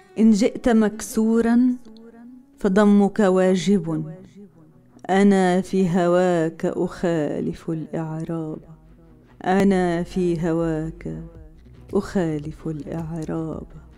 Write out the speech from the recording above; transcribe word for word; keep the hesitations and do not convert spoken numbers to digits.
إن جئت مكسورا فضمك واجب. أنا في هواك أخالف الإعراب. أنا في هواك أخالف الإعراب.